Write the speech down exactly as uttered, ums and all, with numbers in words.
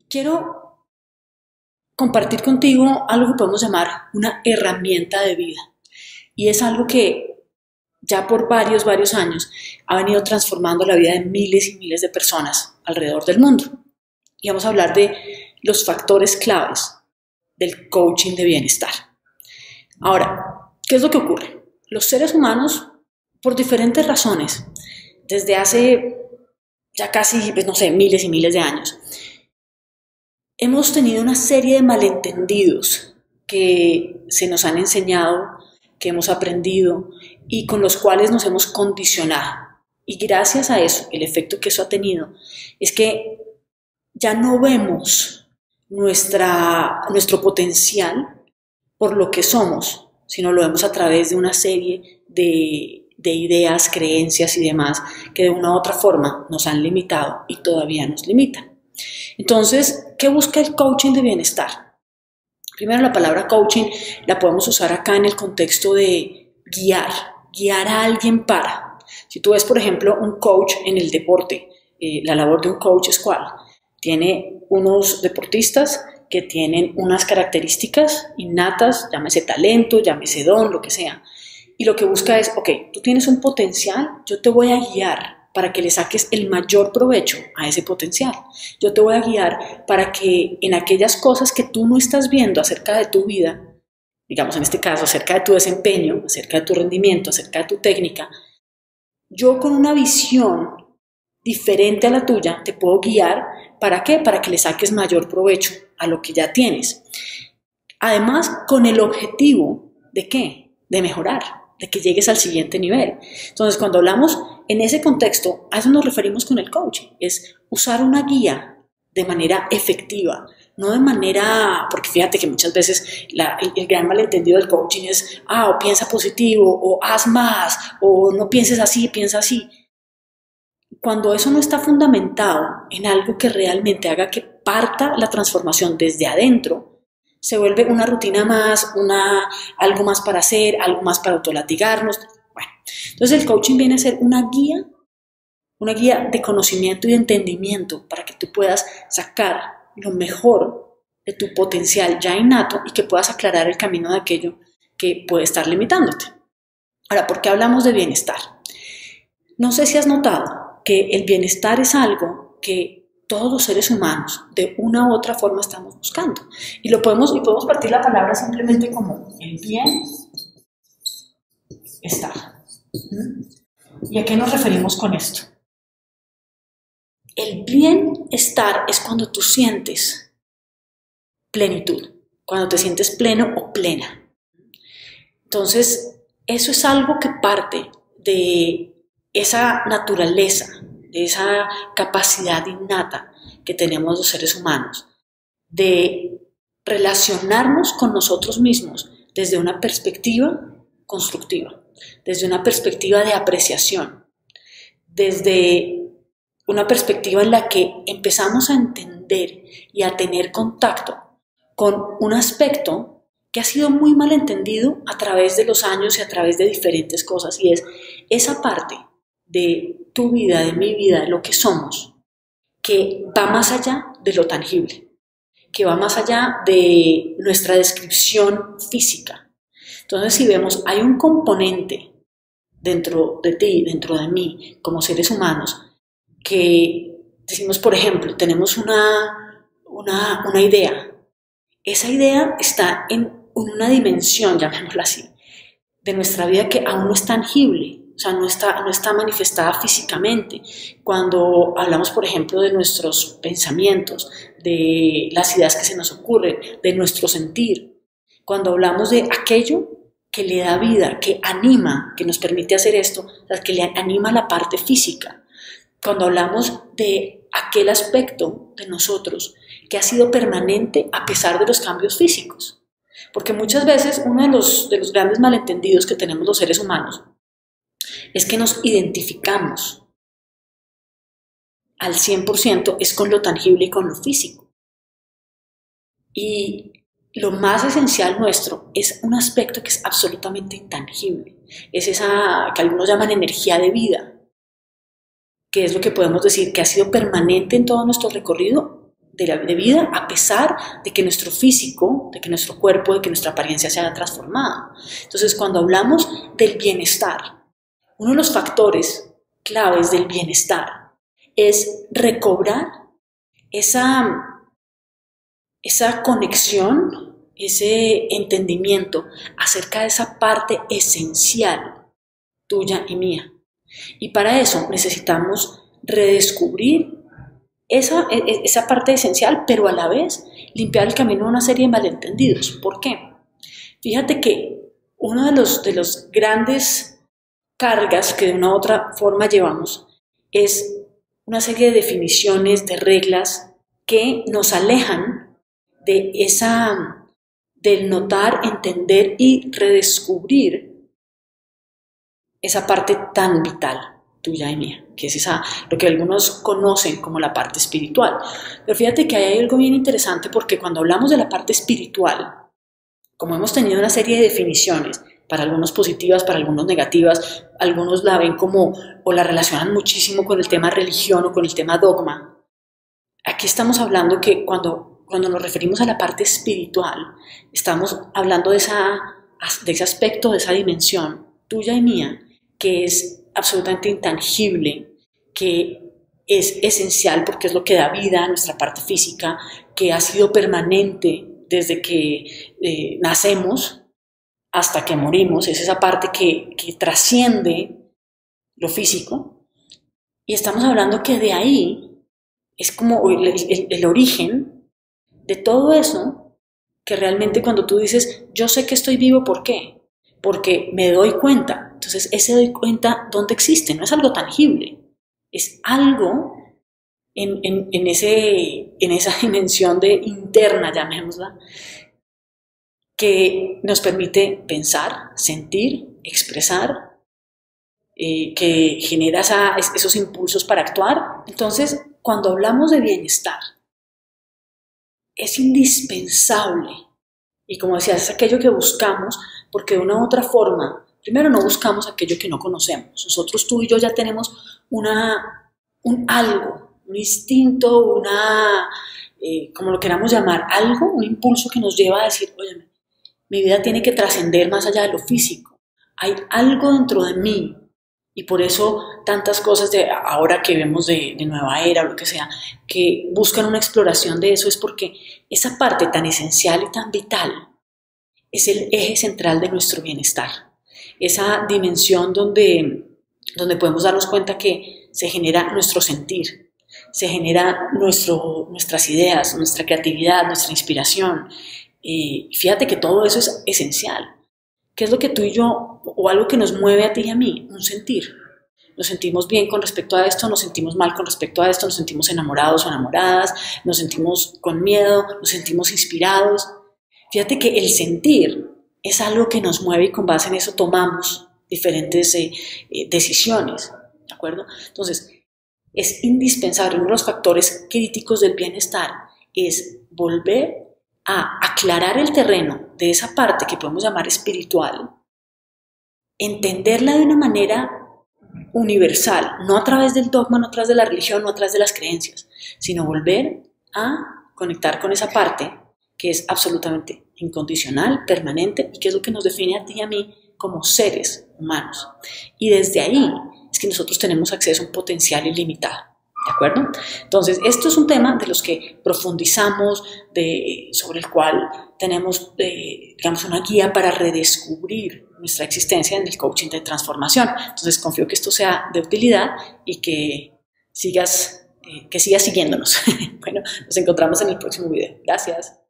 quiero compartir contigo algo que podemos llamar una herramienta de vida. Y es algo que ya por varios, varios años ha venido transformando la vida de miles y miles de personas alrededor del mundo. Y vamos a hablar de los factores claves del coaching de bienestar. Ahora, ¿qué es lo que ocurre? Los seres humanos, por diferentes razones, desde hace ya casi, no sé, miles y miles de años, hemos tenido una serie de malentendidos que se nos han enseñado, que hemos aprendido y con los cuales nos hemos condicionado. Y gracias a eso, el efecto que eso ha tenido es que ya no vemos nuestra, nuestro potencial por lo que somos, sino lo vemos a través de una serie de, de ideas, creencias y demás que de una u otra forma nos han limitado y todavía nos limitan. Entonces, ¿qué busca el coaching de bienestar? Primero, la palabra coaching la podemos usar acá en el contexto de guiar, guiar a alguien para. Si tú ves, por ejemplo, un coach en el deporte, eh, la labor de un coach es ¿cuál? Tiene unos deportistas que tienen unas características innatas, llámese talento, llámese don, lo que sea. Y lo que busca es, ok, tú tienes un potencial, yo te voy a guiar para que le saques el mayor provecho a ese potencial. Yo te voy a guiar para que en aquellas cosas que tú no estás viendo acerca de tu vida, digamos en este caso acerca de tu desempeño, acerca de tu rendimiento, acerca de tu técnica, yo con una visión diferente a la tuya te puedo guiar. ¿Para qué? Para que le saques mayor provecho a lo que ya tienes. Además, con el objetivo ¿de qué? De mejorar, de que llegues al siguiente nivel. Entonces, cuando hablamos en ese contexto, a eso nos referimos con el coaching, es usar una guía de manera efectiva, no de manera, porque fíjate que muchas veces la, el, el gran malentendido del coaching es, ah, o piensa positivo, o haz más, o no pienses así, piensa así. Cuando eso no está fundamentado en algo que realmente haga que parta la transformación desde adentro, se vuelve una rutina más, una, algo más para hacer, algo más para autolatigarnos. Bueno, entonces el coaching viene a ser una guía, una guía de conocimiento y de entendimiento para que tú puedas sacar lo mejor de tu potencial ya innato y que puedas aclarar el camino de aquello que puede estar limitándote. Ahora, ¿por qué hablamos de bienestar? No sé si has notado que el bienestar es algo que todos los seres humanos de una u otra forma estamos buscando. Y lo podemos, y podemos partir la palabra simplemente como el bienestar. ¿Y a qué nos referimos con esto? El bienestar es cuando tú sientes plenitud, cuando te sientes pleno o plena. Entonces, eso es algo que parte de esa naturaleza, de esa capacidad innata que tenemos los seres humanos de relacionarnos con nosotros mismos desde una perspectiva constructiva, desde una perspectiva de apreciación, desde una perspectiva en la que empezamos a entender y a tener contacto con un aspecto que ha sido muy mal entendido a través de los años y a través de diferentes cosas, y es esa parte de tu vida, de mi vida, de lo que somos, que va más allá de lo tangible, que va más allá de nuestra descripción física. Entonces, si vemos, hay un componente dentro de ti, dentro de mí, como seres humanos, que decimos, por ejemplo, tenemos una, una, una idea. Esa idea está en una dimensión, llamémosla así, de nuestra vida que aún no es tangible. O sea, no está, no está manifestada físicamente. Cuando hablamos, por ejemplo, de nuestros pensamientos, de las ideas que se nos ocurren, de nuestro sentir, cuando hablamos de aquello que le da vida, que anima, que nos permite hacer esto, o sea, que le anima la parte física, cuando hablamos de aquel aspecto de nosotros que ha sido permanente a pesar de los cambios físicos. Porque muchas veces uno de los, de los grandes malentendidos que tenemos los seres humanos es que nos identificamos al cien por ciento es con lo tangible y con lo físico. Y lo más esencial nuestro es un aspecto que es absolutamente intangible. Es esa que algunos llaman energía de vida, que es lo que podemos decir que ha sido permanente en todo nuestro recorrido de, la, de vida a pesar de que nuestro físico, de que nuestro cuerpo, de que nuestra apariencia se haya transformado. Entonces, cuando hablamos del bienestar, uno de los factores claves del bienestar es recobrar esa, esa conexión, ese entendimiento acerca de esa parte esencial tuya y mía. Y para eso necesitamos redescubrir esa, esa parte esencial, pero a la vez limpiar el camino a una serie de malentendidos. ¿Por qué? Fíjate que uno de los, de los grandes cargas que de una u otra forma llevamos es una serie de definiciones, de reglas que nos alejan de esa, del notar, entender y redescubrir esa parte tan vital tuya y mía, que es esa, lo que algunos conocen como la parte espiritual. Pero fíjate que hay algo bien interesante, porque cuando hablamos de la parte espiritual, como hemos tenido una serie de definiciones, para algunos positivas, para algunos negativas, algunos la ven como o la relacionan muchísimo con el tema religión o con el tema dogma. Aquí estamos hablando que cuando, cuando nos referimos a la parte espiritual, estamos hablando de, esa, de ese aspecto, de esa dimensión tuya y mía, que es absolutamente intangible, que es esencial porque es lo que da vida a nuestra parte física, que ha sido permanente desde que eh, nacemos hasta que morimos. Es esa parte que, que trasciende lo físico, y estamos hablando que de ahí es como el, el, el origen de todo eso, que realmente cuando tú dices, yo sé que estoy vivo, ¿por qué? Porque me doy cuenta. Entonces, ese doy cuenta, ¿dónde existe? No es algo tangible, es algo en, en, en, ese, en esa dimensión de interna, llamémosla, que nos permite pensar, sentir, expresar, eh, que genera esa, esos impulsos para actuar. Entonces, cuando hablamos de bienestar, es indispensable, y como decía, es aquello que buscamos, porque de una u otra forma, primero no buscamos aquello que no conocemos. Nosotros, tú y yo, ya tenemos una, un algo, un instinto, una, eh, como lo queramos llamar, algo, un impulso que nos lleva a decir, oye, mi vida tiene que trascender más allá de lo físico. Hay algo dentro de mí, y por eso tantas cosas de ahora que vemos de, de nueva era o lo que sea, que buscan una exploración de eso, es porque esa parte tan esencial y tan vital es el eje central de nuestro bienestar. Esa dimensión donde, donde podemos darnos cuenta que se genera nuestro sentir, se genera nuestro, nuestras ideas, nuestra creatividad, nuestra inspiración. Y fíjate que todo eso es esencial. ¿Qué es lo que tú y yo, o algo que nos mueve a ti y a mí? Un sentir. Nos sentimos bien con respecto a esto, nos sentimos mal con respecto a esto, nos sentimos enamorados o enamoradas, nos sentimos con miedo, nos sentimos inspirados. Fíjate que el sentir es algo que nos mueve, y con base en eso tomamos diferentes eh, eh, decisiones, ¿de acuerdo? Entonces, es indispensable, uno de los factores críticos del bienestar es volver a aclarar el terreno de esa parte que podemos llamar espiritual, entenderla de una manera universal, no a través del dogma, no a través de la religión, no a través de las creencias, sino volver a conectar con esa parte que es absolutamente incondicional, permanente, y que es lo que nos define a ti y a mí como seres humanos. Y desde ahí es que nosotros tenemos acceso a un potencial ilimitado. ¿De acuerdo? Entonces, esto es un tema de los que profundizamos, de, sobre el cual tenemos, eh, digamos, una guía para redescubrir nuestra existencia en el coaching de transformación. Entonces, confío que esto sea de utilidad y que sigas, eh, que sigas siguiéndonos. Bueno, nos encontramos en el próximo video. Gracias.